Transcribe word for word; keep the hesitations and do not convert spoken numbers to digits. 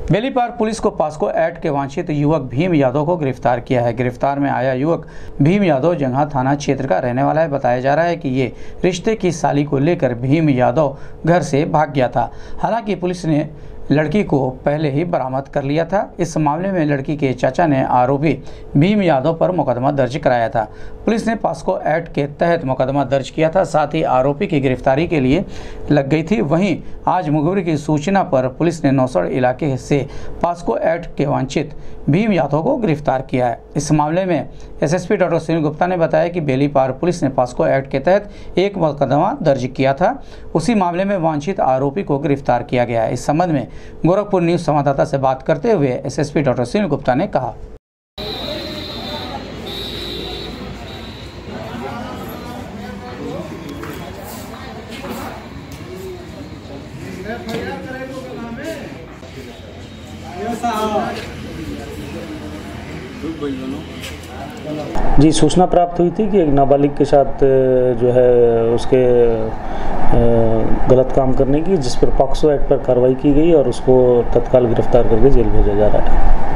Belipar police को POCSO act के वांछित युवक भीम यादव को गिरफ्तार किया है। गिरफ्तार में आया युवक भीम यादव जंघा थाना क्षेत्र का रहने वाला है। बताया जा रहा है कि ये रिश्ते की साली को लेकर भीम यादव घर से भाग गया था। हालांकि पुलिस ने लड़की को पहले ही बरामद कर लिया था। इस मामले में लड़की के चाचा ने आरोपी भीम यादव पर मुकदमा दर्ज कराया था। पुलिस ने पॉस्को एक्ट के तहत मुकदमा दर्ज किया था, साथ ही आरोपी की गिरफ्तारी के लिए लग गई थी। वहीं आज मुखबिर की सूचना पर पुलिस ने नौसड़ इलाके से पॉस्को एक्ट के वांछित भीम यादव को गिरफ्तार किया है। इस मामले में एसएसपी डॉक्टर सुनील गुप्ता ने बताया कि बेलीपार पुलिस ने पॉस्को एक्ट के तहत एक मुकदमा दर्ज किया था। उसी मामले में वांछित आरोपी को गिरफ्तार किया गया है। इस संबंध में गोरखपुर न्यूज संवाददाता से बात करते हुए एसएसपी डॉक्टर सुनील गुप्ता ने कहा, जी सूचना प्राप्त हुई थी कि एक नाबालिग के साथ जो है उसके गलत काम करने की, जिस पर पॉक्सो एक्ट पर कार्रवाई की गई और उसको तत्काल गिरफ्तार करके जेल भेजा जा रहा है।